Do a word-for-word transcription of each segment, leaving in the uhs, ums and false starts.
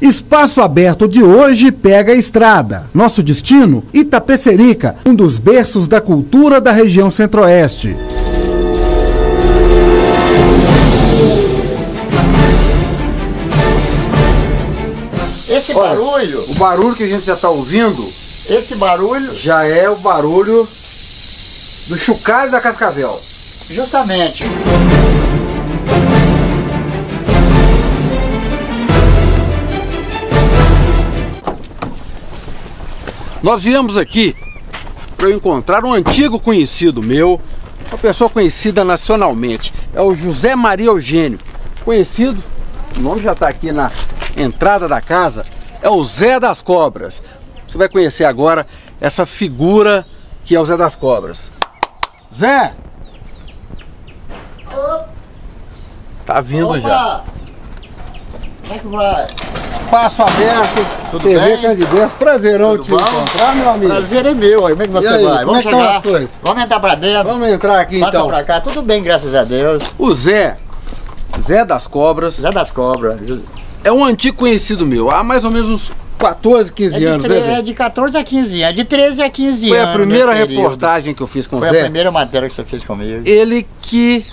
Espaço Aberto de hoje pega a estrada. Nosso destino, Itapecerica, um dos berços da cultura da região centro-oeste. Esse barulho... O barulho que a gente já está ouvindo... Esse barulho... Já é o barulho do chocalho da Cascavel. Justamente. Nós viemos aqui para encontrar um antigo conhecido meu, uma pessoa conhecida nacionalmente. É o José Maria Eugênio. Conhecido, o nome já está aqui na entrada da casa, é o Zé das Cobras. Você vai conhecer agora essa figura que é o Zé das Cobras. Zé! Tá vindo. Opa! Já. Como é que vai? Espaço Aberto, tudo T V bem? Candidez, prazerão Tudo te bom? encontrar, meu amigo. Prazer é meu, aí como é que você aí, vai? Como Vamos é que chegar? estão as coisas? Vamos entrar pra dentro? Vamos entrar aqui. Passa então. pra cá, tudo bem, graças a Deus. O Zé, Zé das Cobras, Zé das Cobras. é um antigo conhecido meu, há mais ou menos uns quatorze, quinze É de, anos, tre- né, Zé? é de quatorze a quinze anos, de treze a quinze Foi anos. a primeira nesse período. reportagem que eu fiz com o Foi Zé. a primeira matéria que você fez comigo. Ele que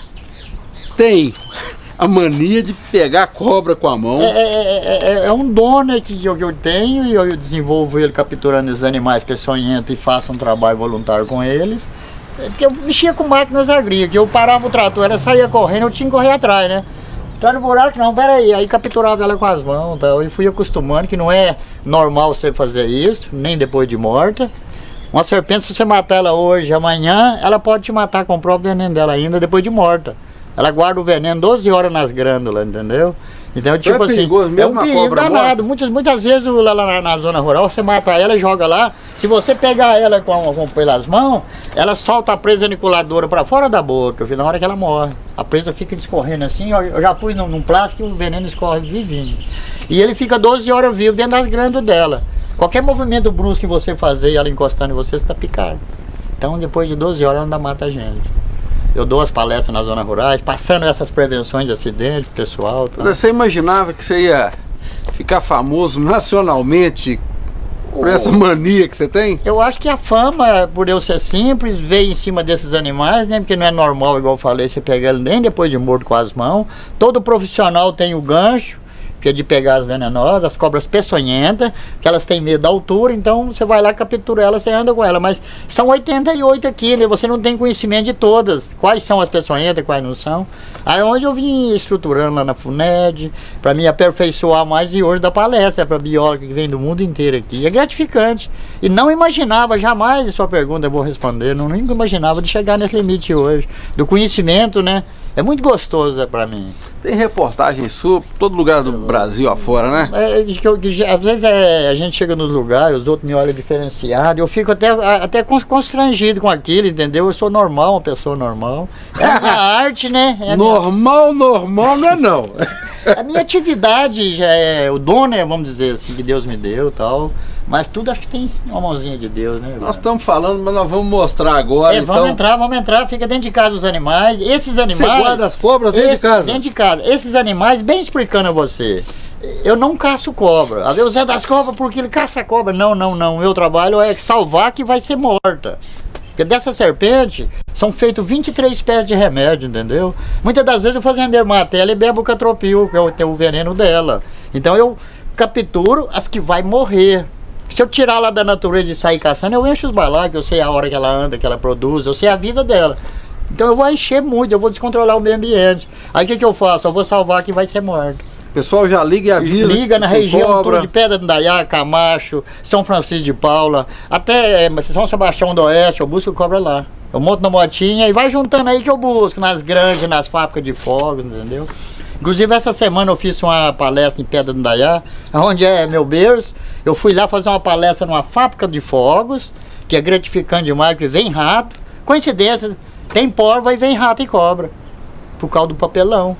tem a mania de pegar cobra com a mão. É, é, é, é um dom, né, que eu, que eu tenho, e eu, eu desenvolvo ele capturando os animais peçonhentos e faço um trabalho voluntário com eles. É porque eu mexia com máquinas agrícolas, eu parava o trator, ela saía correndo, eu tinha que correr atrás, né? Tá no buraco? Não, peraí. Aí capturava ela com as mãos, tá? E fui acostumando que não é normal você fazer isso, nem depois de morta. Uma serpente, se você matar ela hoje, amanhã, ela pode te matar com o próprio veneno dela ainda, depois de morta. Ela guarda o veneno doze horas nas glândulas, entendeu? Então, tipo é perigoso assim, mesmo é um uma perigo cobra danado. Muitas, muitas vezes lá, lá na, na zona rural, você mata ela e joga lá. Se você pegar ela com, com pelas mãos, ela solta a presa aniquiladora para fora da boca, na hora que ela morre. A presa fica escorrendo assim, eu, eu já pus num, num plástico e o veneno escorre vivinho. E ele fica doze horas vivo dentro das glândulas dela. Qualquer movimento brusco que você fazer e ela encostando em você, você está picado. Então, depois de doze horas, ela ainda mata a gente. Eu dou as palestras nas zonas rurais, passando essas prevenções de acidente, pessoal. Tá? Você imaginava que você ia ficar famoso nacionalmente por essa mania que você tem? Eu acho que a fama, por eu ser simples, veio em cima desses animais, né? Porque não é normal, igual eu falei, você pegar ele nem depois de morto com as mãos. Todo profissional tem o gancho, que é de pegar as venenosas, as cobras peçonhentas, que elas têm medo da altura, então você vai lá, captura ela, você anda com ela. Mas são oitenta e oito quilos, você não tem conhecimento de todas. Quais são as peçonhentas, quais não são. Aí onde eu vim estruturando lá na FUNED, para me aperfeiçoar mais, e hoje da palestra para bióloga que vem do mundo inteiro aqui. É gratificante. E não imaginava jamais, a sua pergunta eu vou responder, não nunca imaginava de chegar nesse limite hoje. Do conhecimento, né? É muito gostoso para mim. Tem reportagem sua por todo lugar do Brasil afora, né? É, que eu, que, às vezes é, a gente chega nos lugares, os outros me olham diferenciado, eu fico até, até constrangido com aquilo, entendeu? Eu sou normal, uma pessoa normal. É a minha arte, né? É a normal, minha... normal não é não. A minha atividade já é o dom, né? Vamos dizer assim, que Deus me deu e tal. Mas tudo acho que tem uma mãozinha de Deus, né? Nós estamos falando, mas nós vamos mostrar agora. É, então... vamos entrar, vamos entrar, fica dentro de casa os animais. Esses animais. Você guarda as cobras dentro esse, de casa? Dentro de casa. Esses animais, bem explicando a você. Eu não caço cobra. A ver o Zé das Cobras porque ele caça cobra. Não, não, não. Meu trabalho é salvar que vai ser morta. Porque dessa serpente são feitos vinte e três espécies de remédio, entendeu? Muitas das vezes o fazendeiro mata ela e bebe o catropil, que é o, tem o veneno dela. Então eu capturo as que vai morrer. Se eu tirar lá da natureza e sair caçando, eu encho os balacos, eu sei a hora que ela anda, que ela produz, eu sei a vida dela. Então eu vou encher muito, eu vou descontrolar o meio ambiente. Aí o que, que eu faço? Eu vou salvar que vai ser morto. O pessoal já liga e avisa. Liga na região cobra. Tudo de Pedra do Indaiá, Camacho, São Francisco de Paula, até é, São Sebastião do Oeste, eu busco cobra lá. Eu monto na motinha e vai juntando aí que eu busco, nas granjas, nas fábricas de fogos, entendeu? Inclusive essa semana eu fiz uma palestra em Pedra do Indaiá, onde é meu berço. Eu fui lá fazer uma palestra numa fábrica de fogos, que é gratificante demais, que vem rato. Coincidência, tem porva e vem rato e cobra, por causa do papelão.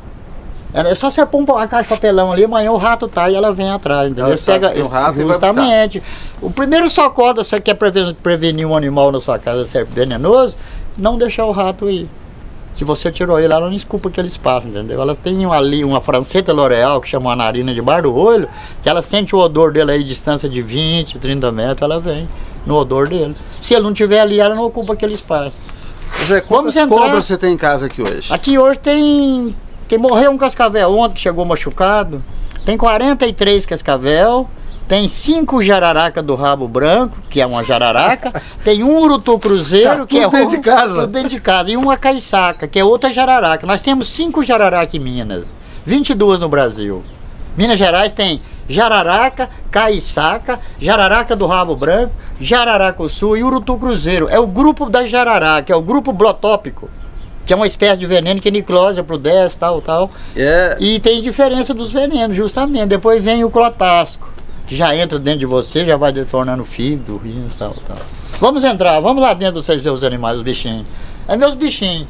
É só você pôr uma caixa de papelão ali, amanhã o rato tá e ela vem atrás. Entendeu? Ela sabe que tem um rato e vai buscar. Justamente. O primeiro socorro, você quer prevenir um animal na sua casa ser venenoso, não deixar o rato ir. Se você tirou ele, ela não escupa aquele espaço, entendeu? Ela tem ali uma franceta L'Oréal, que chama uma narina de bar do olho, que ela sente o odor dele aí, distância de vinte, trinta metros, ela vem no odor dele. Se ele não tiver ali, ela não ocupa aquele espaço. Zé, quantas cobras você tem em casa aqui hoje? Aqui hoje tem... tem morreu um cascavel ontem, que chegou machucado. Tem quarenta e três cascavel. Tem cinco jararaca do rabo branco, que é uma jararaca. Tem um urutu cruzeiro, tá que é dentro de casa. Tudo dentro de casa. E uma caiçaca, que é outra jararaca. Nós temos cinco jararaca em Minas, vinte e duas no Brasil. Minas Gerais tem jararaca, caiçaca, jararaca do rabo branco, jararaca sul e urutu cruzeiro. É o grupo da jararaca, é o grupo blotópico, que é uma espécie de veneno que niclosa pro dez, tal, tal. É. E tem diferença dos venenos, justamente. Depois vem o clotasco, que já entra dentro de você, já vai detornando fígado, rins, tal, tal. Vamos entrar, vamos lá dentro, vocês verem os animais, os bichinhos. É meus bichinhos.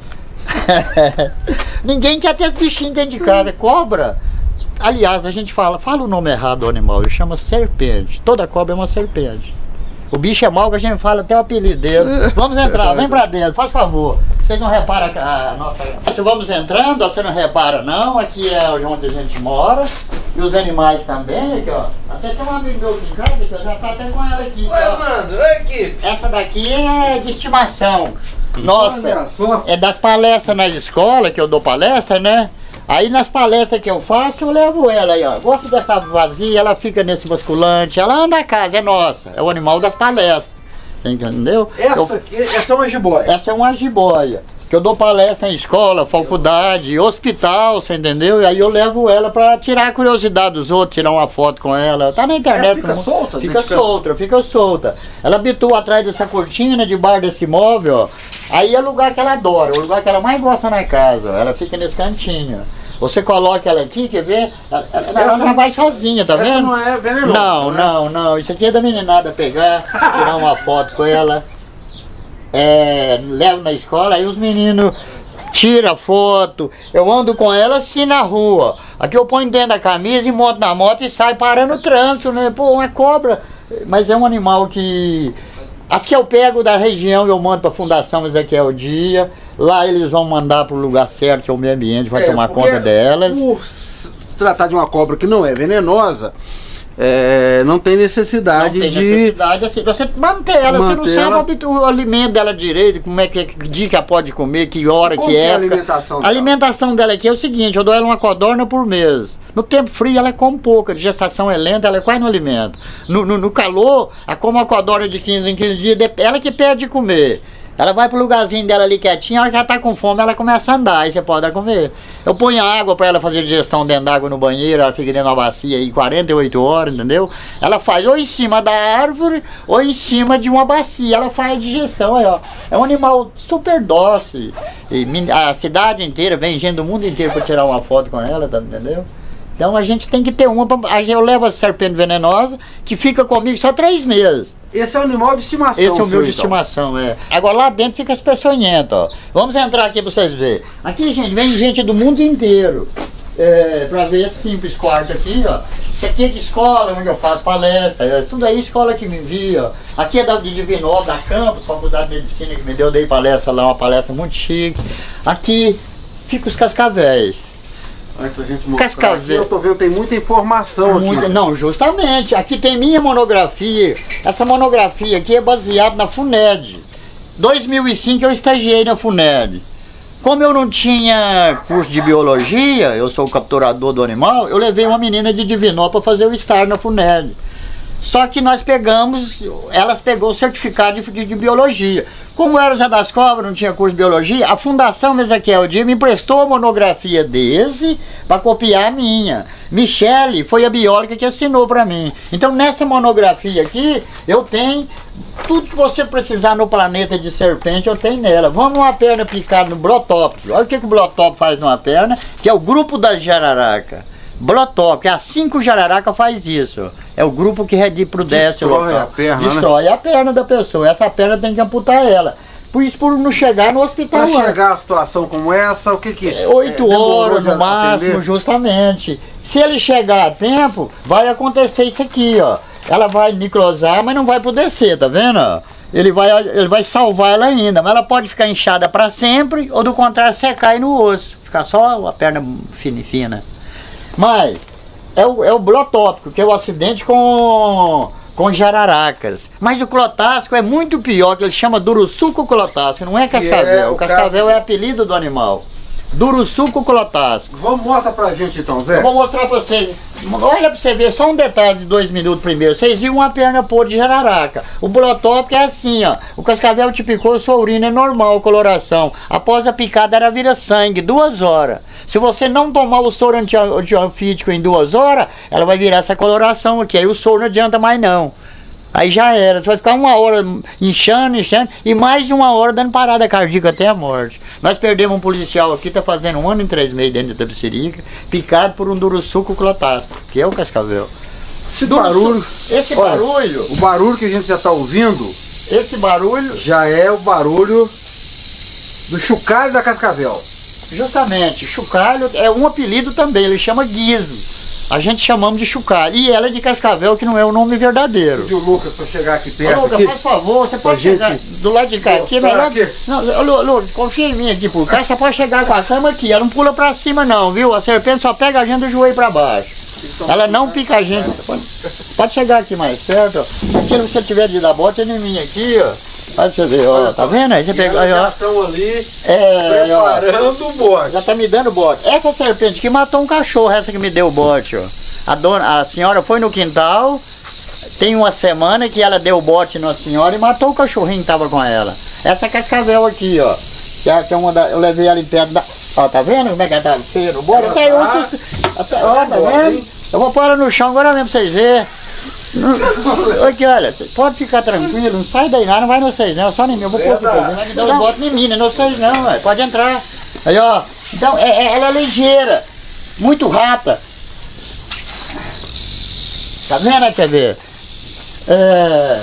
Ninguém quer ter esse bichinho dentro de casa. Cobra, aliás, a gente fala, fala o nome errado do animal, ele chama serpente. Toda cobra é uma serpente. O bicho é mau, que a gente fala até o apelido dele. Vamos entrar, vem pra dentro, faz favor. Vocês não reparam a nossa... Se vamos entrando, você não repara não, aqui é onde a gente mora. E os animais também, aqui ó. Até tem um amigo meu aqui em casa, que eu já tá até com ela aqui. Oi, Armando, oi aqui. Essa daqui é de estimação. Nossa, é das palestras na escola, que eu dou palestra, né? Aí nas palestras que eu faço, eu levo ela aí, ó. Gosto dessa vazia, ela fica nesse basculante, ela anda a casa, é nossa. É o animal das palestras. Entendeu? Essa eu, aqui, essa é uma jiboia. Essa é uma jiboia. Que eu dou palestra em escola, faculdade, hospital, você entendeu? E aí eu levo ela pra tirar a curiosidade dos outros, tirar uma foto com ela. Tá na internet. Ela fica solta? Fica solta, fica solta. Ela habitua atrás dessa cortina, debaixo desse móvel, ó. Aí é o lugar que ela adora, o lugar que ela mais gosta na casa. Ela fica nesse cantinho. Você coloca ela aqui, quer ver? Ela, ela, ela já vai sozinha, tá vendo? Essa não é venenosa, Não, né? não, não. Isso aqui é da meninada pegar, tirar uma foto com ela. É, levo na escola, aí os meninos tiram foto. Eu ando com ela assim na rua. Aqui eu ponho dentro da camisa e monto na moto e saio parando o trânsito, né? Pô, uma cobra. Mas é um animal que... As que eu pego da região eu mando pra Fundação Ezequiel Dia. Lá eles vão mandar pro lugar certo, que é o meio ambiente, vai é, tomar conta delas. Por se tratar de uma cobra que não é venenosa, é, não tem necessidade não tem de... necessidade, assim, você manter ela, manter você não ela... sabe o alimento dela direito, como é que, que dia que ela pode comer, que hora, Como que é época. A alimentação, a alimentação dela aqui é o seguinte, eu dou ela uma codorna por mês. No tempo frio ela come pouca, de gestação é lenta, ela quase não alimenta. No, no, no calor, ela come uma codorna de quinze em quinze dias, ela que pede de comer. Ela vai pro lugarzinho dela ali quietinha, a hora que ela tá com fome, ela começa a andar, aí você pode dar comer. Eu ponho água pra ela fazer digestão dentro d'água no banheiro, ela fica dentro da bacia aí quarenta e oito horas, entendeu? Ela faz ou em cima da árvore, ou em cima de uma bacia, ela faz a digestão aí, ó. É um animal super dócil. E a cidade inteira, vem gente do mundo inteiro pra tirar uma foto com ela, tá, entendeu? Então a gente tem que ter uma, pra, eu levo a serpente venenosa, que fica comigo só três meses. Esse é o animal de estimação. Esse é o meu de então. estimação, é. Agora lá dentro fica as peçonhentas, ó. Vamos entrar aqui pra vocês verem. Aqui, gente, vem gente do mundo inteiro. É, pra ver esse simples quarto aqui, ó. Isso aqui é de escola, onde eu faço palestra. É, tudo aí escola que me envia, ó. Aqui é da de Divinópolis, da Campus, Faculdade de Medicina, que me deu, dei palestra lá, uma palestra muito chique. Aqui fica os cascavéis. Antes da gente mostrar Cascavel. aqui, eu tô vendo, tem muita informação Muito, aqui. não, justamente. Aqui tem minha monografia. Essa monografia aqui é baseada na FUNED. dois mil e cinco eu estagiei na FUNED. Como eu não tinha curso de biologia, eu sou o capturador do animal, eu levei uma menina de Divinópolis para fazer o estágio na FUNED. Só que nós pegamos, elas pegou o certificado de, de, de biologia. Como eu era Zé das Cobras, não tinha curso de biologia, a Fundação Ezequiel Dia me emprestou a monografia desse para copiar a minha. Michele foi a bióloga que assinou para mim. Então nessa monografia aqui, eu tenho tudo que você precisar no planeta de serpente, eu tenho nela. Vamos numa perna picada no brotópio. Olha o que, que o brotópio faz numa perna, que é o grupo da jararaca. Brotópio, as cinco jararaca faz isso. É o grupo que reproduz o local. A perna, Destrói né? a perna da pessoa. Essa perna tem que amputar ela. Por isso, por não chegar no hospital. Para chegar a situação como essa, o que que... É, Oito é, horas no máximo, atender? Justamente. Se ele chegar a tempo, vai acontecer isso aqui, ó. Ela vai microsar, mas não vai apodrecer, tá vendo? ele vai, ele vai salvar ela ainda, mas ela pode ficar inchada para sempre, ou do contrário, secar aí no osso, ficar só a perna fina e fina. Mas é o, é o blotópico, que é o acidente com, com jararacas. Mas o clotássico é muito pior, que ele chama duruçuco clotássico, não é cascavel. É, o, o cascavel caso... é apelido do animal. Duruçuco clotássico. Vamos mostrar pra gente então, Zé. Eu vou mostrar pra vocês. Olha pra você ver, só um detalhe de dois minutos primeiro. Vocês viram uma perna podre de jararaca. O blotópico é assim, ó. O cascavel te picou, sua urina é normal, coloração. Após a picada, ela vira sangue, duas horas. Se você não tomar o soro antianfítico em duas horas, ela vai virar essa coloração aqui. Aí o soro não adianta mais não. Aí já era. Você vai ficar uma hora inchando, inchando, e mais de uma hora dando parada cardíaca até a morte. Nós perdemos um policial aqui, tá fazendo um ano e três meses dentro da Tapicerica, picado por um duruçuco clotássico, que é o cascavel. Esse barulho, esse olha, barulho, o barulho que a gente já está ouvindo, esse barulho já é o barulho do chocalho da cascavel. Justamente, chocalho é um apelido também, ele chama guizo. A gente chamamos de chocalho. E ela é de cascavel, que não é o nome verdadeiro. Pediu o Lucas para chegar aqui perto. Ô, Lucas, aqui, faz favor, você pode chegar do lado de cá. Aqui é melhor. Aqui. Não, Lucas, confia em mim aqui por cá. Você pode chegar com a cama aqui. Ela não pula pra cima, não, viu? A serpente só pega a gente do joelho pra baixo. Ela não pica a gente. Pode, pode chegar aqui mais perto. Ó. Aquilo que você tiver de dar bota em mim aqui, ó. Olha você ver, ó, tá vendo? Aí você pegou, aí, ó. Estão ali é, preparando o bote. Já tá me dando bote. Essa serpente que matou um cachorro, essa que me deu o bote, ó. A, dona, a senhora foi no quintal, tem uma semana que ela deu o bote na senhora e matou o cachorrinho que tava com ela. Essa cascavel aqui, ó. Que é, que é uma da, eu levei ela em perto da. Ó, tá vendo como é que ela tá feio? Bora, até eu. Até, ó, tá vendo? Eu vou pôr ela no chão agora mesmo pra vocês verem. Aqui, olha, pode ficar tranquilo, não sai daí não, não vai vocês não, só em mim, eu vou pôr aqui, vai me dar os botes em mim, não vocês não, ué, pode entrar. Aí, ó, então, é, é, ela é ligeira, muito rata. Tá vendo, quer ver? É...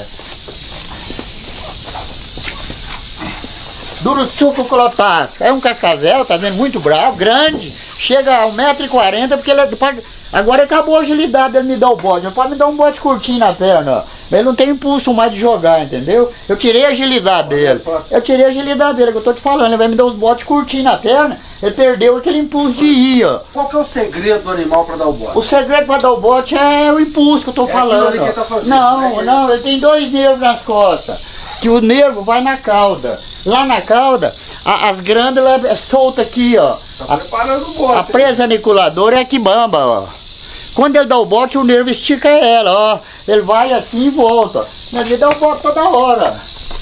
Duruçuco clotássico, é um cascavel, tá vendo, muito bravo, grande, chega a um metro e quarenta, porque ele pode... Agora acabou a agilidade dele me dar o bote. Ele pode me dar um bote curtinho na perna, ó. Ele não tem impulso mais de jogar, entendeu? Eu tirei a agilidade dele. Eu tirei a agilidade dele, que eu tô te falando. Ele vai me dar os botes curtinhos na perna. Ele perdeu aquele impulso de ir, ó. Qual que é o segredo do animal para dar o bote? O segredo para dar o bote é o impulso que eu tô é falando. Que tá fazendo, não, né? não, ele tem dois nervos nas costas. Que o nervo vai na cauda. Lá na cauda, a, as glândulas é solta aqui, ó. Tá preparando o bote. A presa aniculadora é que bamba, ó. Quando ele dá o bote, o nervo estica ela, ó. Ele vai assim e volta. Mas ele dá o bote toda hora.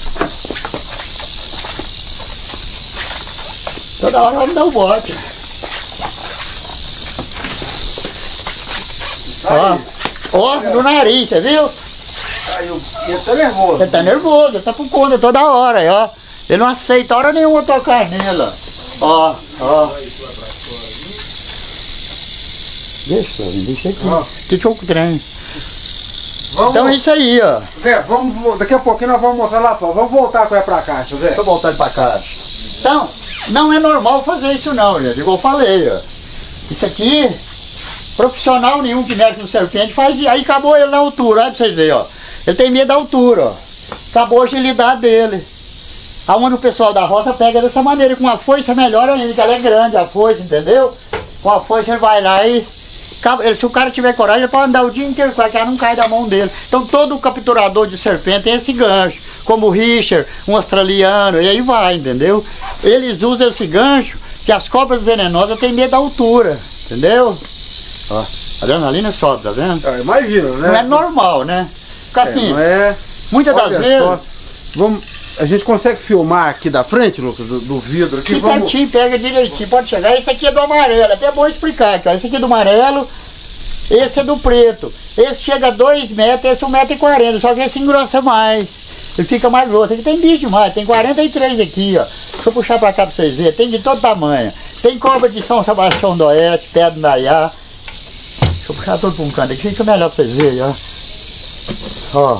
Toda hora ele dá o bote. Ó, ó, no nariz, você viu? Caiu. Ele tá nervoso. Ele tá nervoso, ele tá por conta toda hora, ó. Ele não aceita hora nenhuma tocar nela. Ó, ó. Deixa, deixa aqui. Ah. Deixa o trem. Vamos, então é isso aí, ó. Zé, vamos, daqui a pouquinho nós vamos mostrar lá fora. Vamos voltar com ela pra caixa, Zé. Deixa eu voltar ele pra caixa. Então, não é normal fazer isso não, gente. Igual eu falei, ó. Isso aqui, profissional nenhum que mexe no serpente faz. Aí acabou ele na altura, olha pra vocês verem, ó. Ele tem medo da altura, ó. Acabou a agilidade dele. Aonde o pessoal da roça pega dessa maneira, com a foice é melhor ainda, que ela é grande, a foice, entendeu? Com a foice ele vai lá e... Se o cara tiver coragem, ele pode andar o dia inteiro, que ela não cai da mão dele. Então todo capturador de serpente tem esse gancho, como o Richard, um australiano, e aí vai, entendeu? Eles usam esse gancho, que as cobras venenosas têm medo da altura, entendeu? Ó, a adrenalina sobe, tá vendo? Ah, imagina, né? Não é normal, né? Fica assim, é, não é... muitas das vezes... Só. Vamos... A gente consegue filmar aqui da frente, Lucas, do, do vidro aqui? Sim, vamos... certinho, pega direitinho, pode chegar. Esse aqui é do amarelo, até é bom explicar aqui, ó. Esse aqui é do amarelo, esse é do preto. Esse chega a dois metros, esse é um metro e quarenta, só que esse engrossa mais. Ele fica mais grosso. Aqui tem bicho demais, tem quarenta e três aqui, ó. Deixa eu puxar pra cá pra vocês verem, tem de todo tamanho. Tem cobra de São Sebastião do Oeste, Pedra do Nayá. Deixa eu puxar tudo pra um canto aqui, fica melhor pra vocês verem, ó. Ó.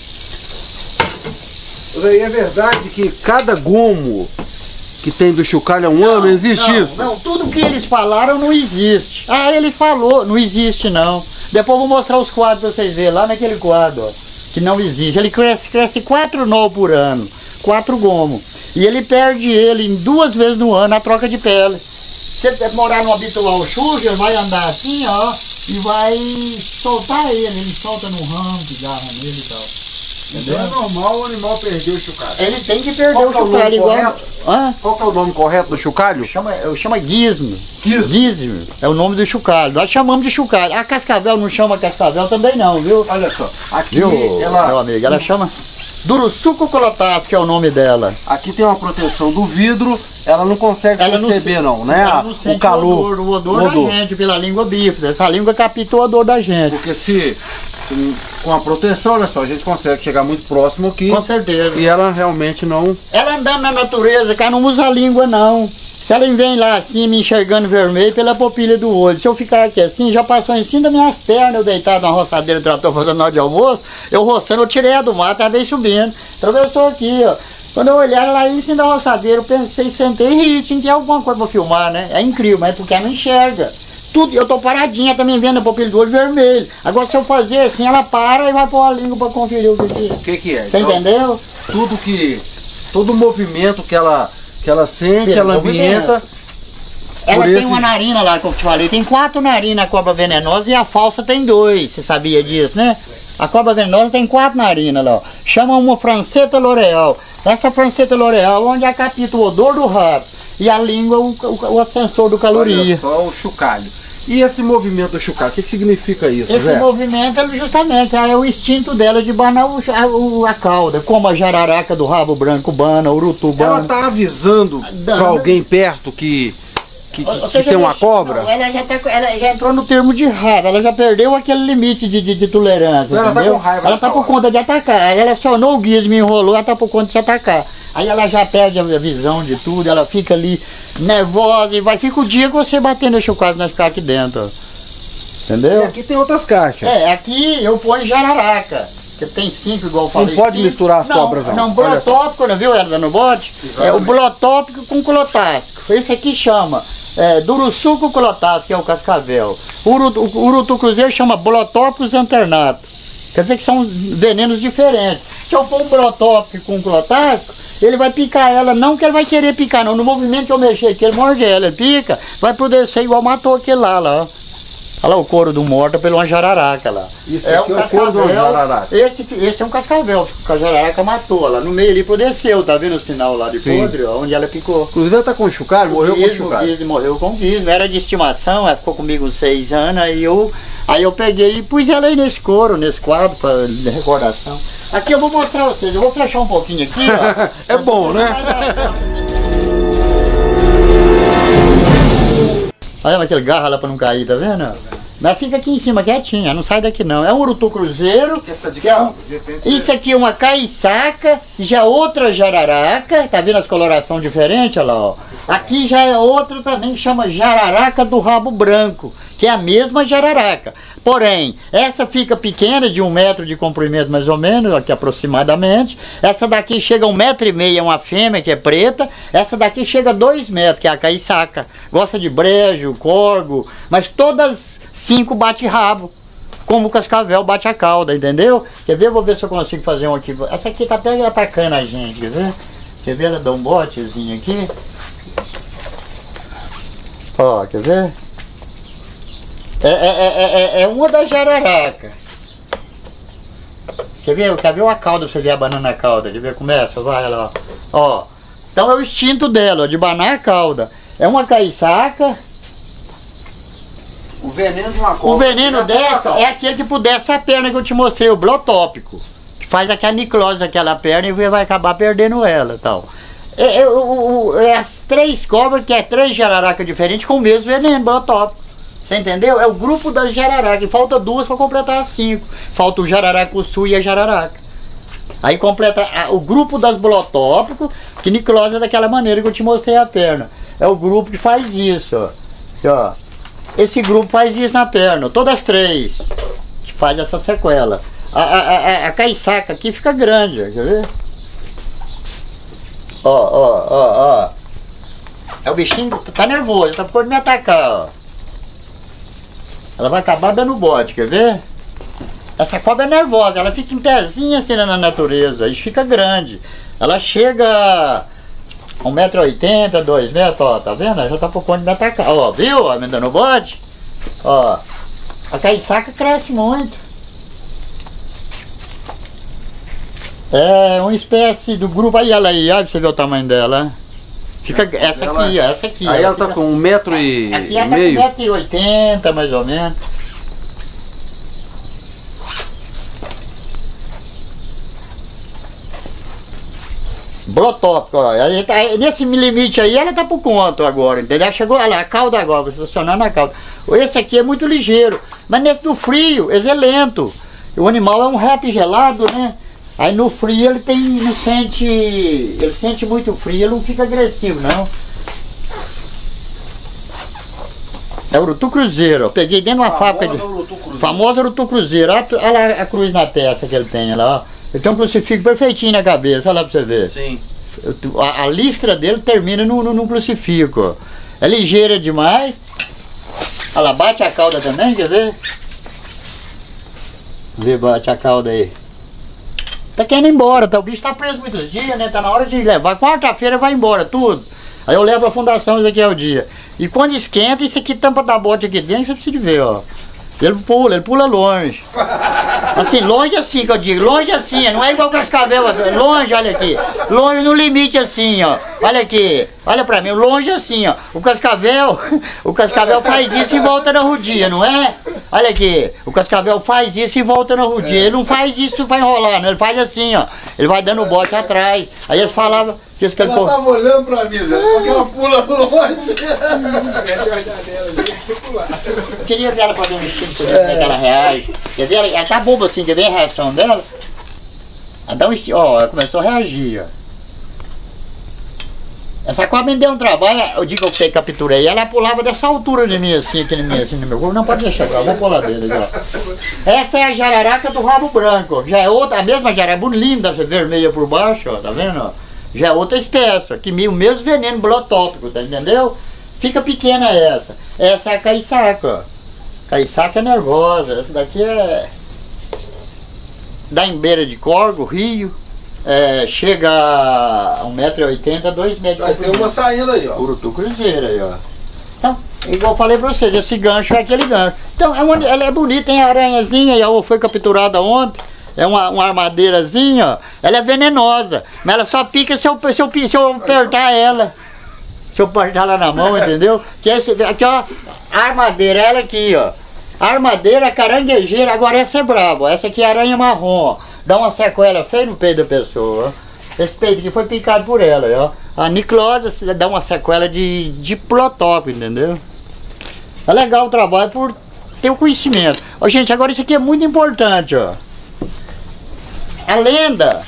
É verdade que cada gomo que tem do chocalho é um ano, existe não, isso? Não, tudo que eles falaram não existe. Ah, ele falou, não existe não. Depois eu vou mostrar os quadros pra vocês verem, lá naquele quadro, ó. que não existe. Ele cresce, cresce quatro nó por ano, quatro gomos. E ele perde ele em duas vezes no ano a troca de pele. Se ele morar no habitual sujo, ele vai andar assim, ó, e vai soltar ele. Ele solta no ramo, que garra nele e tal. Entendeu? É normal o animal perder o chocalho. Ele tem que perder Qual o que é o chocalho nome igual. Hã? Qual que é o nome correto do chocalho? Chama, eu chamo gizmo. Gizmo. Gizmo é o nome do chocalho. Nós chamamos de chocalho. A cascavel não chama cascavel também não, viu? Olha só, aqui Viu, ela... meu amigo, ela chama Duruçuco colotaço, que é o nome dela. Aqui tem uma proteção do vidro, ela não consegue Ela não perceber se- não, né? Ela A- não o sente calor, o odor, o odor da gente pela língua bífida. Essa língua capta o odor da gente. Porque se com, com a proteção, olha só, a gente consegue chegar muito próximo aqui Com certeza. e ela realmente não... Ela andando na natureza, cara, não usa a língua não. Se ela vem lá assim, me enxergando vermelho pela pupila do olho. Se eu ficar aqui assim, já passou em cima das minhas pernas, eu deitado na roçadeira do trator fazendo hora de almoço, eu roçando, eu tirei a do mato, ela veio subindo. Atravessou aqui, ó. Quando eu olhar ela aí em cima da roçadeira, eu pensei, sentei e ri, tinha que ter alguma coisa pra filmar, né? É incrível, mas porque ela não enxerga. Tudo, eu tô paradinha também vendo a pupila do olho vermelho. Agora se eu fazer assim, ela para e vai pôr a língua pra conferir o que que é. O que que é? Você Então, entendeu? tudo que... todo movimento que ela, que ela sente, Pelo ela movimento. ambienta... Ela Por tem esse- uma narina lá, como eu te falei, tem quatro narinas a cobra venenosa e a falsa tem dois, você sabia disso, né? A cobra venenosa tem quatro narinas lá, ó. Chama uma franceta l'Oréal. Essa franceta l'Oréal onde é capta o odor do rato e a língua o, o, o ascensor do Olha caloria. só o chocalho. E esse movimento do chocalho, o que que significa isso, Esse Zé? movimento é justamente é o instinto dela de banar o, a, o- a cauda, como a jararaca do rabo branco bana, o urutu Ela bana. tá avisando Dando. pra alguém perto que, que, que- Ou que seja, tem uma ela- cobra? não, ela, já tá, ela já entrou no termo de raiva, ela já perdeu aquele limite de, de, de tolerância. Ela tá entendeu? com raiva Ela nessa tá por hora. conta de atacar. Ela acionou o guismo e enrolou, ela tá por conta de se atacar. Aí ela já perde a visão de tudo, ela fica ali nervosa e vai, fica o dia que você batendo o chocalho nós ficar aqui dentro. ó. E Entendeu? aqui tem outras caixas. É, aqui eu ponho jararaca, que tem cinco igual eu falei. pode cinco. misturar as não, cobras, não. Não, Olha só. blotópico, não viu ela no bote? É o blotópico com clotástico. Esse aqui chama é, duruçuco clotástico, que é o cascavel. O urutu, o urutu cruzeiro chama blotópicos alternatos. Quer dizer que são venenos diferentes. Se eu pôr um blotópico com clotástico, ele vai picar ela, não que ele vai querer picar, não. No movimento que eu mexer aqui, ele morde ela, ele pica, vai poder ser igual matou aquele lá, lá, ó. Olha lá o couro do morto pela uma jararaca lá. Isso aqui é o couro de uma jararaca. Esse, esse é um cascavel, que a jararaca matou lá. No meio ali desceu, tá vendo o sinal lá de Sim. podre, ó, onde ela picou. Inclusive ela tá com chocalho, morreu com Guismo, chocalho. Guismo, morreu com guismo, era de estimação, ela ficou comigo uns seis anos, aí eu, aí eu peguei e pus ela aí nesse couro, nesse quadro, pra de recordação. Aqui eu vou mostrar a vocês, eu vou flechar um pouquinho aqui, ó. É bom, né? Olha aquele garra lá pra não cair, tá vendo? Mas fica aqui em cima quietinha, não sai daqui não. É um urutu cruzeiro. Que é um- isso aqui é uma caiçaca, já outra jararaca, tá vendo as colorações diferentes, olha lá, ó. Aqui já é outra também que chama jararaca do rabo branco, que é a mesma jararaca. Porém, essa fica pequena, de um metro de comprimento mais ou menos, aqui aproximadamente. Essa daqui chega a um metro e meio, é uma fêmea que é preta. Essa daqui chega a dois metros, que é a caiçaca. Gosta de brejo, corgo, mas todas cinco bate rabo. Como o cascavel bate a cauda, entendeu? Quer ver? Vou ver se eu consigo fazer um aqui. Essa aqui tá até atacando a gente, quer ver? Quer ver? Ela dá um botezinho aqui. Ó, quer ver? É, é, é, é, é uma das jararacas. Quer ver? Quer ver a cauda pra você ver a banana cauda? Quer ver? Começa, vai ela, ó. Ó. Então é o instinto dela, ó, de banar a cauda. É uma caiçaca. O veneno de uma cobra. O veneno Essa é uma dessa cobra. é aquele que pudesse a perna que eu te mostrei, o blotópico. Que faz aquela necrose daquela perna e vai acabar perdendo ela e tal. É, é, o- o- é as três cobras, que é três jararacas diferentes com o mesmo veneno, blotópico. Você entendeu? É o grupo das jararacas. E falta duas para completar as cinco. Falta o jararacuçu e a jararaca. Aí completa a- o grupo das blotópicos, que necrose é daquela maneira que eu te mostrei a perna. É o grupo que faz isso, ó. Aqui, ó. Esse grupo faz isso na perna, todas as três. Que faz essa sequela. A, a, a, a caiçaca aqui fica grande, ó, quer ver? Ó, ó, ó, ó. É o bichinho, tá nervoso, tá por me atacar, ó. Ela vai acabar dando bote, quer ver? essa cobra é nervosa, ela fica em pezinha assim na natureza, e fica grande. Ela chega a um metro e oitenta, dois metros, ó, tá vendo? Ela já tá por conta de me atacar, ó, viu? Ó, me dando bote. Ó, a caiçaca cresce muito. É uma espécie do grupo, aí ela aí, olha pra você ver o tamanho dela. Fica, essa ela, aqui, ó, essa aqui. Aí ela, ela fica, tá com um metro e, aqui e ela meio? Tá com um metro e oitenta, mais ou menos. Brotópico, ó. Ela tá, nesse limite aí ela tá por conta agora, entendeu? Ela chegou, olha lá, a cauda agora, estacionando a cauda. Esse aqui é muito ligeiro, mas nesse do frio, ele é lento. O animal é um rap gelado, né? Aí no frio ele tem, não sente, ele sente muito frio, ele não fica agressivo, não. É o urutu cruzeiro, eu peguei dentro de uma fábrica de... Famosa urutu cruzeiro, olha, olha lá a cruz na testa que ele tem, olha lá, ó. Ele tem um crucifixo perfeitinho na cabeça, olha lá pra você ver. Sim. A, a listra dele termina no, no, no crucifixo, ó. É ligeira demais. Olha lá, bate a cauda também, quer ver? Vê, bate a cauda aí. Tá querendo ir embora, tá? O bicho tá preso muitos dias, né? Tá na hora de levar. Quarta-feira vai embora, tudo. Aí eu levo a fundação, isso aqui é o dia. E quando esquenta, isso aqui tampa da bote aqui dentro, você precisa ver, ó. Ele pula, ele pula longe. Assim, longe assim que eu digo, longe assim, não é igual cascavel, assim, longe, olha aqui. Longe no limite assim, ó. Olha aqui, olha pra mim, longe assim, ó. O cascavel, o cascavel faz isso e volta na rodia, não é? Olha aqui, o cascavel faz isso e volta na rodia. Ele não faz isso pra enrolar, não, ele faz assim, ó. Ele vai dando o bote atrás. Aí eles falavam que esse Ela pô... tava olhando pra mim, Zé, porque ela pula longe. Eu queria ver ela fazer um estilo por dentro daquela reage. Quer ver? Ela, ela tá boba assim, quer ver a reação dela? Ela dá um estilo, ó, ela começou a reagir, ó. Essa cobra me deu um trabalho, eu digo que eu capturei, ela pulava dessa altura de mim assim, aqui, mim, assim no meu corpo. Não pode deixar, eu vou pular dele aqui, ó. Essa é a jararaca do rabo branco, já é outra, a mesma jararaca, linda, vermelha por baixo, ó, tá vendo, ó? Já é outra espécie, que o mesmo veneno blotópico, tá entendeu? Fica pequena essa. Essa é a caiçaca, ó. Caiçaca é nervosa, essa daqui é da embeira de Corgo, Rio. É, chega a um metro e oitenta, dois metros. Aí tem uma saindo aí, ó. Urutu cruzeiro aí, ó. Então, igual eu falei pra vocês, esse gancho é aquele gancho. Então, é uma, ela é bonita, tem a aranhazinha, ela foi capturada ontem. É uma, uma armadeirazinha, ó. Ela é venenosa, mas ela só pica se eu, se eu, se eu apertar ela. Se eu apertar ela na mão, entendeu? Que esse, aqui, ó, a armadeira, ela aqui, ó. A armadeira, caranguejeira, agora essa é brava. Essa aqui é aranha marrom, ó. Dá uma sequela feia no peito da pessoa, ó. Esse peito aqui foi picado por ela, ó. A niclose dá uma sequela de, de plotópico, entendeu? É legal o trabalho por ter o conhecimento. Ó, gente, agora isso aqui é muito importante, ó. A lenda.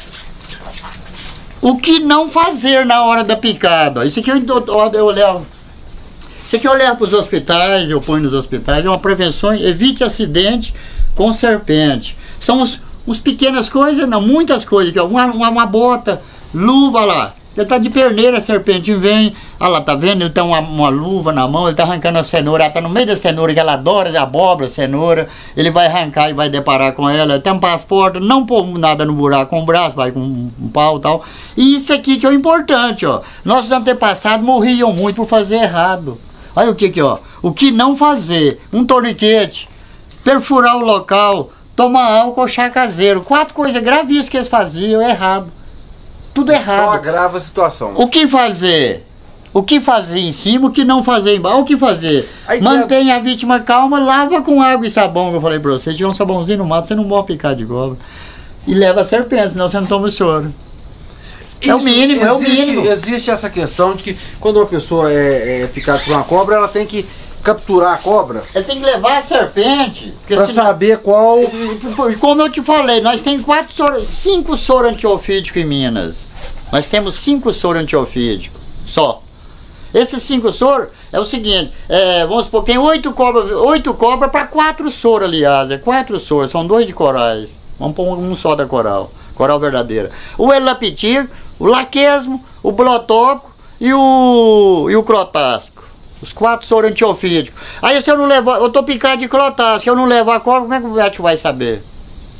O que não fazer na hora da picada. Isso aqui eu, eu, eu levo. Isso aqui eu levo para os hospitais, eu ponho nos hospitais. É uma prevenção, evite acidente com serpente. São os, os pequenas coisas, não, muitas coisas. Uma, uma, uma bota, luva lá. Ele tá de perneira, a serpente vem. Olha lá, tá vendo? Ele tem uma, uma luva na mão, ele tá arrancando a cenoura. Ela tá no meio da cenoura, que ela adora, a abóbora, a cenoura. Ele vai arrancar e vai deparar com ela. Tampa as portas, não pôr nada no buraco com o braço, vai com um pau e tal. E isso aqui que é o importante, ó. Nossos antepassados morriam muito por fazer errado. Olha o que que, ó. O que não fazer. Um torniquete, perfurar o local, tomar álcool, chá caseiro. Quatro coisas gravíssimas que eles faziam errado. Tudo errado. Só agrava a situação. O que fazer? O que fazer em cima, o que não fazer embaixo? O que fazer? Aí Mantenha a vítima calma, lava com água e sabão, que eu falei pra você. Se tiver um sabãozinho no mato, você não morre picar de cobra. E leva a serpente, senão você não toma o soro. É o mínimo, é o existe, mínimo. Existe essa questão de que quando uma pessoa é, é picada por uma cobra, ela tem que capturar a cobra. Ele tem que levar a serpente. Pra senão, saber qual... como eu te falei, nós temos quatro soro, cinco soros antiofídicos em Minas. Nós temos cinco soros antiofídicos, só. Esses cinco soros é o seguinte, é, vamos supor, tem oito cobras, oito cobras para quatro soros, aliás, é quatro soros, são dois de corais. Vamos pôr um só da coral, coral verdadeira. O elapitir, o laquesmo, o blotópico e o, e o crotásico. Os quatro soros antiofídicos. Aí se eu não levar, eu tô picado de crotásico, se eu não levar a cobra, como é que o médico vai saber?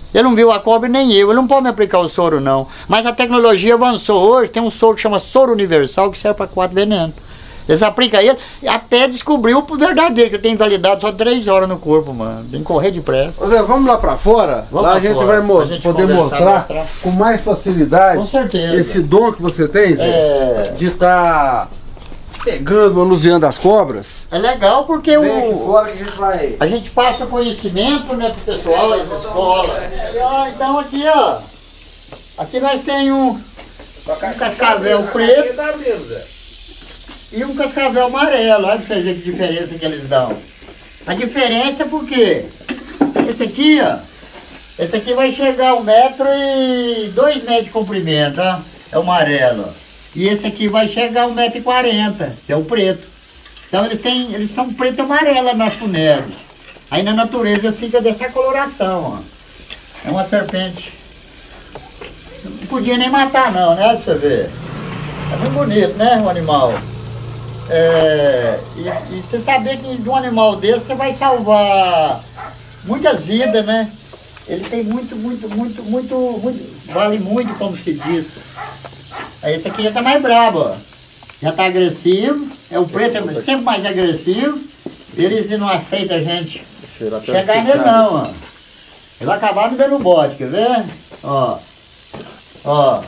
Ele não viu a cobra nem eu, ele não pode me aplicar o soro não. Mas a tecnologia avançou hoje, tem um soro que chama soro universal que serve para quatro venenos. Eles aplicam ele até descobrir o verdadeiro, que tem validade só três horas no corpo, mano. Tem que correr depressa. Ô Zé, vamos lá pra fora? Vamos lá lá a gente fora, vai mo gente poder mostrar, mostrar com mais facilidade com certeza. esse dom que você tem, Zé, é... de estar tá pegando, manuseando as cobras. É legal porque Vem o... aqui fora que a gente vai... A gente passa conhecimento, né, pro pessoal, essa escola. Então aqui, ó. Aqui nós temos um, um cascavel preto e um cascavel amarelo. Olha pra você ver que diferença que eles dão. A diferença é porque esse aqui, ó, esse aqui vai chegar a um metro e dois metros de comprimento, ó, é o amarelo. E esse aqui vai chegar a um metro e quarenta, que é o preto. Então eles, têm, eles são preto e amarelo nas funéreas. Aí na natureza fica dessa coloração, ó. É uma serpente. Não podia nem matar não, né, pra você ver. É muito bonito, né, o animal. É, e, e você saber que de um animal desse você vai salvar muitas vidas, né? Ele tem muito, muito, muito, muito, muito, vale muito, como se diz. Aí esse aqui já tá mais brabo, ó. Já tá agressivo, é o preto é sempre mais agressivo. Eles não aceitam a gente chegar nele não, ó. Ele vai acabar me dando bote, quer ver? Ó, ó.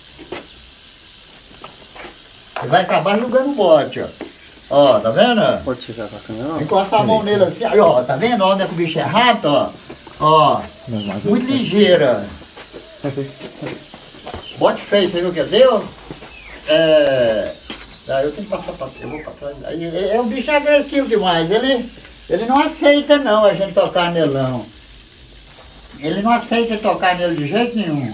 Ele vai acabar jogando bote, ó. Ó, tá vendo? Pode chegar pra câmera. Encosta a mão nele assim, aí, ó, tá vendo? Olha que o bicho é rato, ó. Ó, muito ligeira. Bote feio, você viu que deu? É... Ah, eu tenho que passar pra... Eu vou pra trás. É, é um bicho agressivo demais. Ele, ele não aceita não a gente tocar nele não. Ele não aceita tocar nele de jeito nenhum.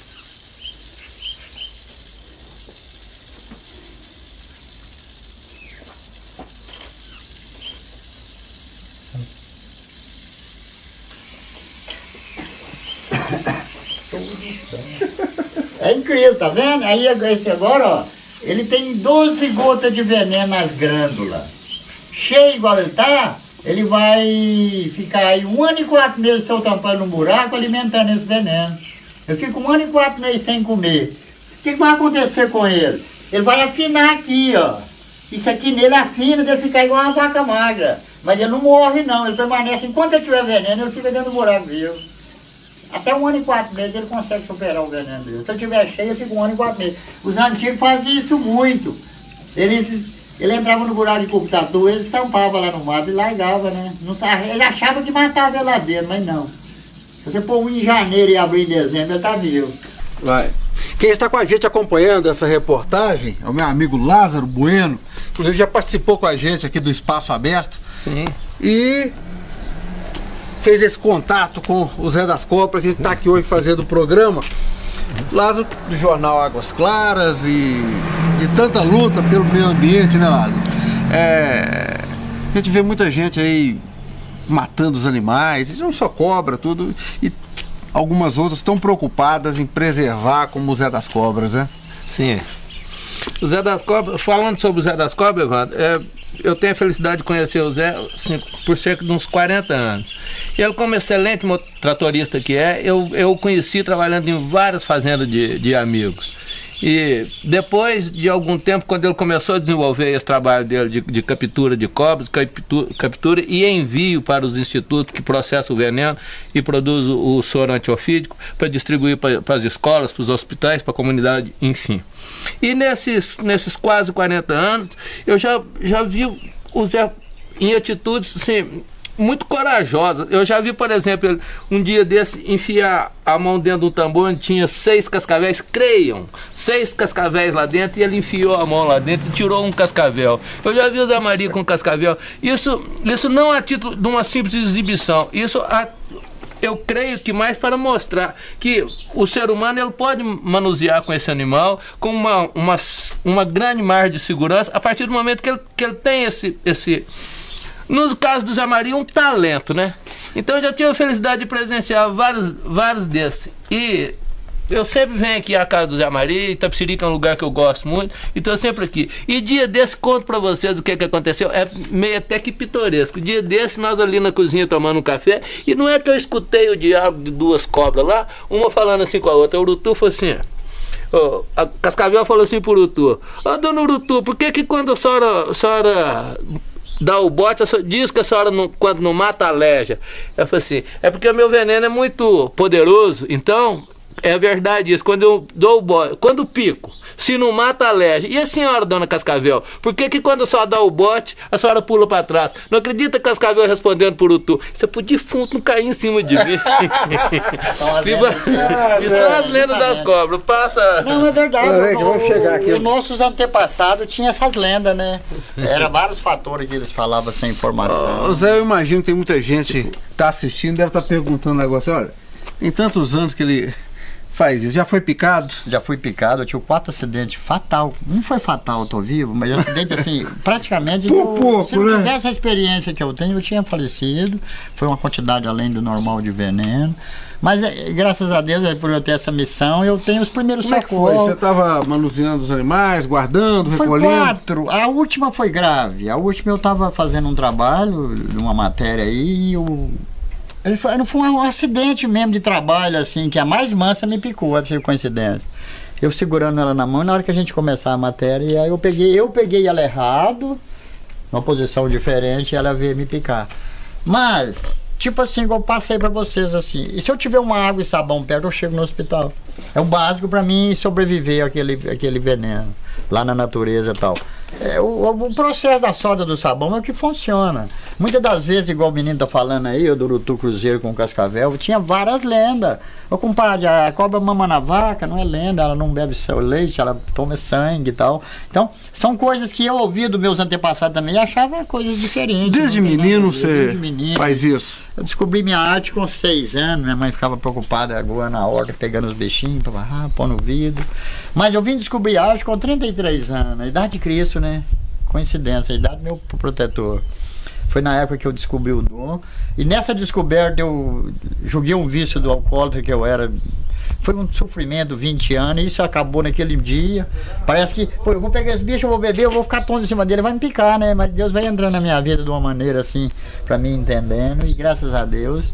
É incrível, tá vendo? Aí esse agora, ó, ele tem doze gotas de veneno nas glândulas. Cheio igual ele tá, ele vai ficar aí um ano e quatro meses se eu tampando um buraco, alimentando esse veneno. Eu fico um ano e quatro meses sem comer. O que vai acontecer com ele? Ele vai afinar aqui, ó. Isso aqui nele afina, ele fica igual uma vaca magra. Mas ele não morre não, ele permanece, enquanto ele tiver veneno, ele fica dentro do buraco vivo. Até um ano e quatro meses ele consegue superar o veneno dele. Se eu tiver cheio, eu fico um ano e quatro meses. Os antigos faziam isso muito. Eles, ele entrava no buraco de computador, ele estampava lá no mato e largava, né? Não, ele achava que matava ele lá dentro, mas não. Se você pôr um em janeiro e abrir em dezembro, ele tá vivo. Vai. Quem está com a gente acompanhando essa reportagem é o meu amigo Lázaro Bueno. Inclusive já participou com a gente aqui do Espaço Aberto. Sim. E fez esse contato com o Zé das Cobras, que está aqui hoje fazendo o programa. Lázaro, do jornal Águas Claras e de tanta luta pelo meio ambiente, né, Lázaro? É, a gente vê muita gente aí matando os animais, e não só cobra, tudo, e algumas outras estão preocupadas em preservar, como o Zé das Cobras, né? Sim. O Zé das Cobras, falando sobre o Zé das Cobras, Evandro, é, eu tenho a felicidade de conhecer o Zé assim, por cerca de uns quarenta anos. Ele, como excelente tratorista que é, eu, eu conheci trabalhando em várias fazendas de, de amigos. E depois de algum tempo, quando ele começou a desenvolver esse trabalho dele de, de captura de cobras, captura, captura e envio para os institutos que processam o veneno e produzem o, o soro antiofídico para distribuir para, para as escolas, para os hospitais, para a comunidade, enfim. E nesses, nesses quase quarenta anos, eu já, já vi o Zé em atitudes assim, muito corajosas. Eu já vi, por exemplo, ele, um dia desse enfiar a mão dentro de um tambor onde tinha seis cascavéis, creiam, seis cascavéis lá dentro, e ele enfiou a mão lá dentro e tirou um cascavel. Eu já vi o Zé Maria com cascavel. Isso, isso não a título de uma simples exibição, isso a, eu creio que mais para mostrar que o ser humano ele pode manusear com esse animal com uma, uma, uma grande margem de segurança a partir do momento que ele, que ele tem esse... esse no caso do Zé Maria, um talento, né? Então eu já tive a felicidade de presenciar vários, vários desses. E eu sempre venho aqui à casa do Zé Maria, Itapecerica é um lugar que eu gosto muito, e estou sempre aqui. E dia desse, conto para vocês o que, que aconteceu, é meio até que pitoresco. Dia desse, nós ali na cozinha tomando um café, e não é que eu escutei o diálogo de duas cobras lá, uma falando assim com a outra. O Urutu falou assim... Oh, a Cascavel falou assim pro Urutu: ó, oh, dona Urutu, por que que quando a senhora, a senhora dá o bote, a senhora, diz que a senhora não, quando não mata aleja? Eu falei assim: é porque o meu veneno é muito poderoso, então é verdade isso, quando eu dou o bote, quando pico, se não mata aleja. E a senhora, dona Cascavel, por que que quando a senhora dá o bote, a senhora pula para trás? Não acredita, Cascavel respondendo por Urutu: isso é pro defunto não cair em cima de mim. Isso são as lendas das cobras. Passa. Não, é verdade. Peraí, que vamos chegar aqui. Os nossos antepassados tinham essas lendas, né? Era vários fatores que eles falavam sem informação. Ô, Zé, eu imagino que tem muita gente que tá assistindo, deve estar perguntando um negócio. Olha, em tantos anos que ele faz isso, já foi picado? Já fui picado, eu tive quatro acidentes fatal. Não foi fatal, eu tô vivo, mas acidente assim, praticamente. Por eu, pouco, se não né? tivesse a experiência que eu tenho, eu tinha falecido. Foi uma quantidade além do normal de veneno. Mas é, graças a Deus, por eu ter essa missão, eu tenho os primeiros Como é que foi? socorros. Você estava manuseando os animais, guardando, Foi recolhendo? quatro. A última foi grave. A última eu estava fazendo um trabalho, uma matéria aí, e o. Ele foi, foi um acidente mesmo de trabalho, assim, que a mais mansa me picou, é coincidência. Eu segurando ela na mão, e na hora que a gente começar a matéria, aí eu peguei, eu peguei ela errado, numa posição diferente, e ela veio me picar. Mas, tipo assim, eu passei pra vocês assim, e se eu tiver uma água e sabão perto, eu chego no hospital. É o básico pra mim sobreviver àquele, àquele veneno, lá na natureza e tal. É, o, o processo da soda do sabão é o que funciona. Muitas das vezes, igual o menino tá falando aí, o do Urutu Cruzeiro com o Cascavel, tinha várias lendas. Ô compadre, a cobra mama na vaca, não é lenda, ela não bebe seu leite, ela toma sangue e tal. Então, são coisas que eu ouvi dos meus antepassados também e achava coisas diferentes. Desde menino você Desde menino. faz isso? Eu descobri minha arte com seis anos, minha mãe ficava preocupada agora na horta, pegando os bichinhos, ah, pôr no vidro. Mas eu vim descobrir a arte com trinta e três anos, a idade de Cristo, né? Coincidência, a idade do meu protetor. Foi na época que eu descobri o dom. E nessa descoberta eu joguei um vício do alcoólatra que eu era. Foi um sofrimento, vinte anos, e isso acabou naquele dia. Parece que, pô, eu vou pegar esse bicho, eu vou beber, eu vou ficar tonto em cima dele, vai me picar, né? Mas Deus vai entrando na minha vida de uma maneira assim, pra mim entendendo, e graças a Deus.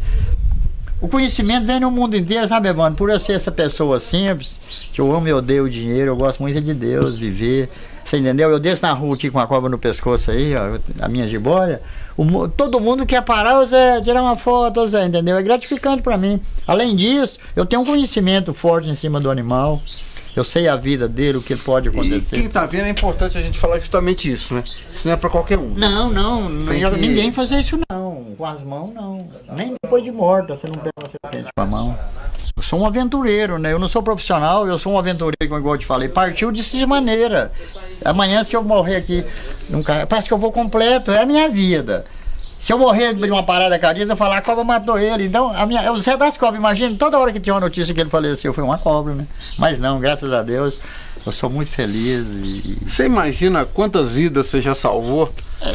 O conhecimento vem no mundo inteiro, sabe, Evandro? Por eu ser essa pessoa simples, que eu amo e odeio o dinheiro, eu gosto muito de Deus, viver. Você entendeu? Eu desço na rua aqui com a cobra no pescoço aí, ó, a minha jiboia. O, todo mundo quer parar, ô Zé, tirar uma foto, ô Zé, entendeu? É gratificante pra mim. Além disso, eu tenho um conhecimento forte em cima do animal. Eu sei a vida dele, o que pode acontecer. E quem tá vendo, é importante a gente falar justamente isso, né? Isso não é pra qualquer um. Não, não, não ia que... ninguém fazer isso não. Com as mãos, não. Nem depois de morta, você não pega uma serpente com a mão. Eu sou um aventureiro, né? Eu não sou profissional, eu sou um aventureiro, como eu te falei. Partiu dessa maneira. Amanhã, se eu morrer aqui, nunca, parece que eu vou completo, é a minha vida. Se eu morrer de uma parada cardíaca, eu falar, a cobra matou ele. Então, a minha, o Zé das Cobras, imagina, toda hora que tinha uma notícia que ele faleceu, foi uma cobra, né? Mas não, graças a Deus, eu sou muito feliz. E... Você imagina quantas vidas você já salvou?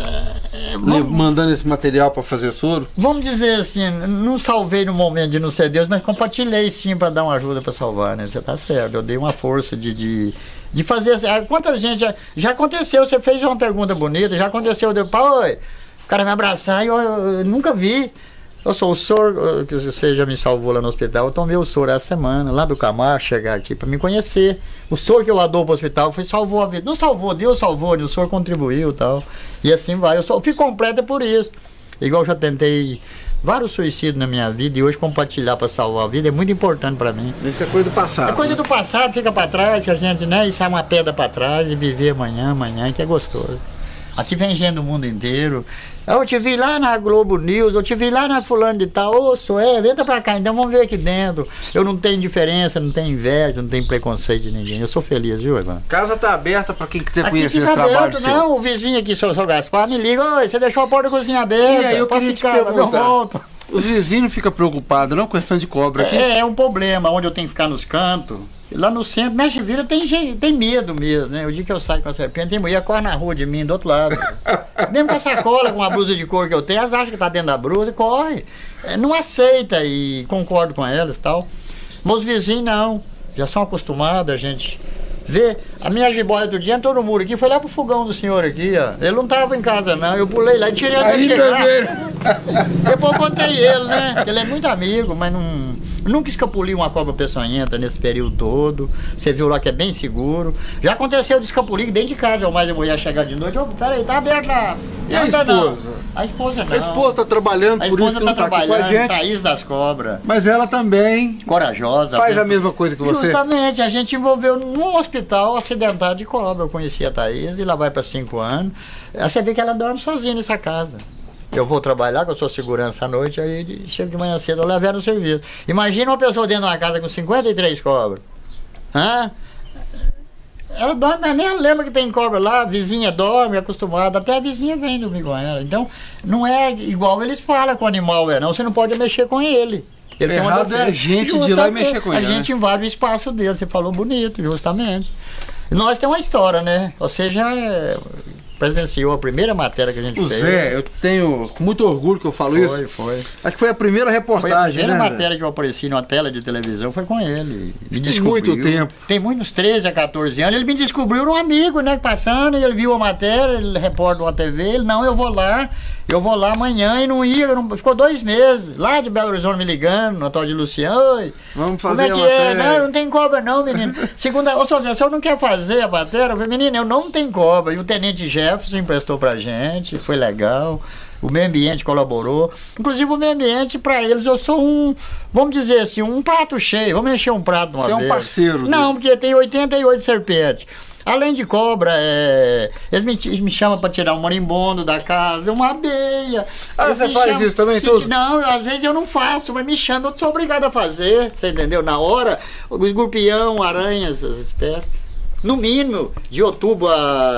É, vamos, mandando esse material para fazer soro? Vamos dizer assim, não salvei no momento de não ser Deus, mas compartilhei sim para dar uma ajuda para salvar, né? Você tá certo, eu dei uma força de... de De fazer assim, quanta gente já, já aconteceu, você fez uma pergunta bonita, já aconteceu, deu pau, oi, o cara me abraçar e eu, eu, eu nunca vi. Eu sou o soro, que você já me salvou lá no hospital, eu tomei o soro essa semana, lá do Camacho, chegar aqui para me conhecer. O soro que eu adoro para o hospital foi salvou a vida. Não salvou, Deus salvou, o soro contribuiu e tal. E assim vai, eu, só, eu fico completo por isso. Igual eu já tentei vários suicídios na minha vida e hoje compartilhar para salvar a vida é muito importante para mim. Isso é coisa do passado. É coisa né? do passado, fica para trás, que a gente, né, isso é uma pedra para trás e viver amanhã, amanhã, que é gostoso. Aqui vem gente do mundo inteiro. Eu te vi lá na Globo News, eu te vi lá na fulano de tal, ô, sou é, entra pra cá, então vamos ver aqui dentro. Eu não tenho indiferença, não tenho inveja, não tenho preconceito de ninguém. Eu sou feliz, viu, Ivan? Casa tá aberta pra quem quiser aqui conhecer fica esse aberto, trabalho seu. Não, o vizinho aqui, seu, seu Gaspar, me liga, oi, você deixou a porta da cozinha aberta. E aí eu queria ficar, te perguntar, eu volto. Os vizinhos ficam preocupados, não com questão de cobra aqui? É, é um problema, onde eu tenho que ficar nos cantos. Lá no centro, Mestre Vira tem, gente, tem medo mesmo, né? O dia que eu saio com a serpente, tem mulher corre na rua de mim, do outro lado. Mesmo com a sacola, com a blusa de couro que eu tenho, elas acham que tá dentro da blusa e corre. É, não aceita e concordo com elas e tal. Meus vizinhos não. já são acostumados, a gente vê. A minha jiboia do dia entrou no muro aqui, foi lá pro fogão do senhor aqui, ó. Ele não tava em casa não, eu pulei lá e tirei até chegar. Depois eu contei ele, né? Ele é muito amigo, mas não... Nunca escapuliu uma cobra peçonhenta nesse período todo. Você viu lá que é bem seguro. Já aconteceu de escapulir dentro de casa, ou mais a mulher chegar de noite. Ô, peraí, tá aberto lá. E a esposa? Não. A esposa não. A esposa tá trabalhando, a por isso esposa que tá não tá aqui com a trabalhando, gente. Thaís das Cobras. Mas ela também corajosa. faz né? a mesma coisa que você? Justamente, a gente envolveu num hospital acidentado de cobra. Eu conheci a Thaís e lá vai para cinco anos. Aí você vê que ela dorme sozinha nessa casa. Eu vou trabalhar, que eu sou segurança à noite, aí chego de manhã cedo, eu levo ela no serviço. Imagina uma pessoa dentro de uma casa com cinquenta e três cobras. Hã? Ela dorme, mas nem ela lembra que tem cobra lá, a vizinha dorme, acostumada, até a vizinha vem dormir com ela. Então, não é igual eles falam com o animal, é não, você não pode mexer com ele. Ele Errado tem uma... é a gente de ir lá e mexer com a ele. A gente né? invade o espaço dele, você falou bonito, justamente. E nós temos uma história, né? Você já é... presenciou a primeira matéria que a gente o fez. Zé, eu tenho com muito orgulho que eu falo foi, isso. Foi, foi. Acho que foi a primeira reportagem, foi a primeira né, matéria Zé? que eu apareci numa tela de televisão, foi com ele. Me tem muito tempo. Tem muitos treze a quatorze anos. Ele me descobriu um amigo, né, passando, e ele viu a matéria, ele repórter uma T V, ele, não, eu vou lá, eu vou lá amanhã, e não ia, não, ficou dois meses, lá de Belo Horizonte me ligando, no tal de Luciano, oi, vamos fazer como é que a é? matéria. Não, não tem cobra não, menino. Segunda, ô, Sozé, o senhor não quer fazer a matéria? Eu falei, menino, eu não tenho cobra. E o tenente Jefferson emprestou pra gente, foi legal. O meio ambiente colaborou. Inclusive o meio ambiente, para eles, eu sou um, vamos dizer assim, um prato cheio. Vamos encher um prato de uma Você é um vez. parceiro Não, deles. porque tem oitenta e oito serpentes. Além de cobra, é, eles me, me chamam para tirar um marimbondo da casa, uma abelha. Ah, Eles você me faz chamam- isso também, se- tudo? Não, às vezes eu não faço, mas me chamam, eu sou obrigado a fazer. Você entendeu? Na hora, o escorpião, aranhas, as espécies. No mínimo, de outubro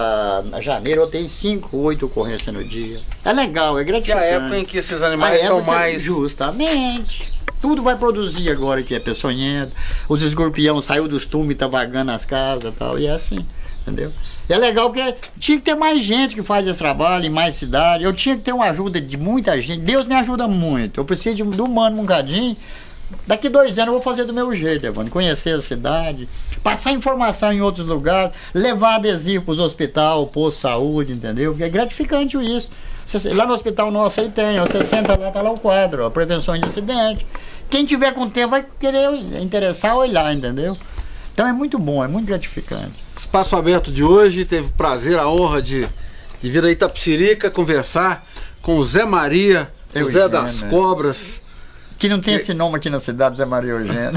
a a janeiro, eu tenho cinco, oito ocorrências no dia. É legal, é Que é gratificante. a época em que esses A animais estão época- mais... Justamente. Tudo vai produzir agora que é peçonhento. Os escorpião saiu dos túmulos e tá vagando nas casas e tal. E é assim, entendeu? E é legal porque tinha que ter mais gente que faz esse trabalho em mais cidades. Eu tinha que ter uma ajuda de muita gente. Deus me ajuda muito. Eu preciso de, do humano um bocadinho. Daqui dois anos eu vou fazer do meu jeito, Evandro. Conhecer a cidade, passar informação em outros lugares, levar adesivo para os hospitais, posto de saúde, entendeu? Porque é gratificante isso. Você- lá no hospital nosso aí tem, ó, você senta lá, tá lá o quadro, ó, prevenção de acidente. Quem tiver com tempo vai querer interessar olhar, entendeu? Então é muito bom, é muito gratificante. Espaço Aberto de hoje teve o prazer, a honra de, de vir a Itapecerica conversar com o Zé Maria, o Eu Zé entendo, das né? Cobras. Que não tem esse nome aqui na cidade, Zé Maria Eugênio.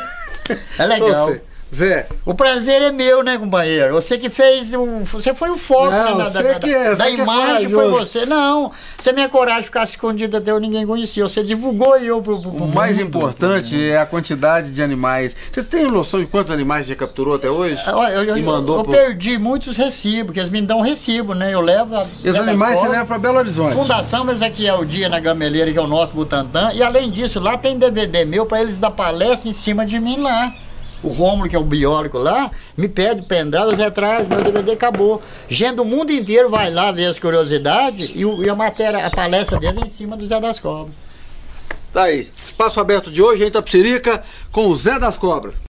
É legal. Você, Zé, O prazer é meu, né, companheiro? Você que fez o. Você foi o foco Não, né, da, você da, que é, da você que é imagem, foi corajoso. você. Não, você minha coragem de ficar escondido até eu ninguém conhecia. Você divulgou eu pro, pro, pro o mais mundo. importante é a quantidade de animais. Você tem noção de quantos animais já capturou até hoje? Olha, eu, eu, E mandou eu pro- perdi muitos recibos, porque eles me dão recibo, né? Eu levo. A, E os animais você leva para Belo Horizonte. Fundação Ezequiel Dia na Gameleira, que é o nosso Butantã. E além disso, lá tem D V D meu para eles dar palestra em cima de mim lá. O Rômulo, que é o biólogo lá, me pede pendrive, Zé traz, meu D V D acabou. Gente do mundo inteiro vai lá ver as curiosidades e, o- e a matéria, a palestra deles é em cima do Zé das Cobras. Tá aí, Espaço Aberto de hoje em Itapecerica com o Zé das Cobras.